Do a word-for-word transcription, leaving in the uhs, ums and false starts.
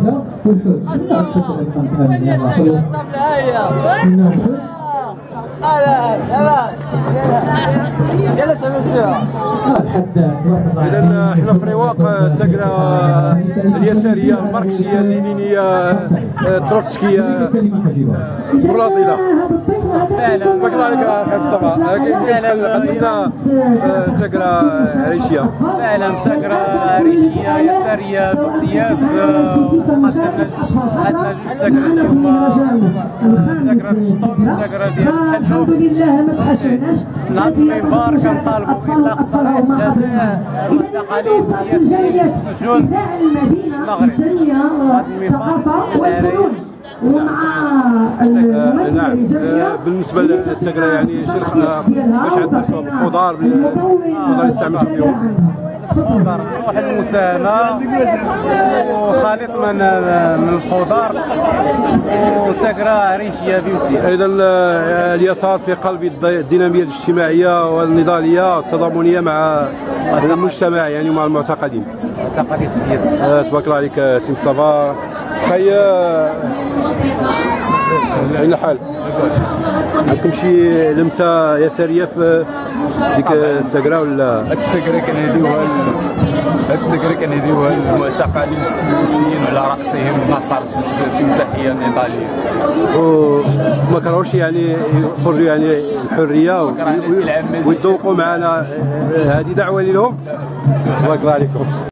الطبلة والحوت. شنو الحوت اللي كانت هذه؟ الطبلة هي. لا لا يلا سمعتوها. اذا احنا في رواق الثغره اليساريه الماركسيه اللينينيه التروتسكيه مرلاطيله. فعلا تبارك الله عليك اخي مصطفى. كيف قدمنا ثغره عريشيه؟ فعلا ثغره عريشيه يساريه بامتياز. قدمنا جوج عندنا جوج ثغرات اليوم، ثغره الشطون وثغره ديال الحلوف. نهار المنبر كنطالبوا باطلاق سراح جميع المعتقلين السياسيين في السجون المغرب. هذا المنبر العرايش نعم. بالنسبه للثغره يعني باش عندنا الخضار الخضار اللي استعملتوا فيهم الخضر روح المساهمه وخليط من من الخضار وثغره عريشيه بامتياز. ايضا اليسار في قلب الديناميه الاجتماعيه والنضاليه والتضامنيه مع المجتمع يعني مع المعتقلين المعتقلين السياسيين. تبارك الله عليك سي مصطفى. خي على الحال عندكم شي لمسه يساريه في ديك الثغره ولا؟ الثغره كنهديوها الثغره كنهديوها للمعتقلين السياسيين على راسهم نصر الزقزاقي وتحيه نضاليه. وما كرهوش يعني يخرجوا يعني الحريه ويتذوقوا معنا. هذه دعوه لهم. تبارك الله عليكم.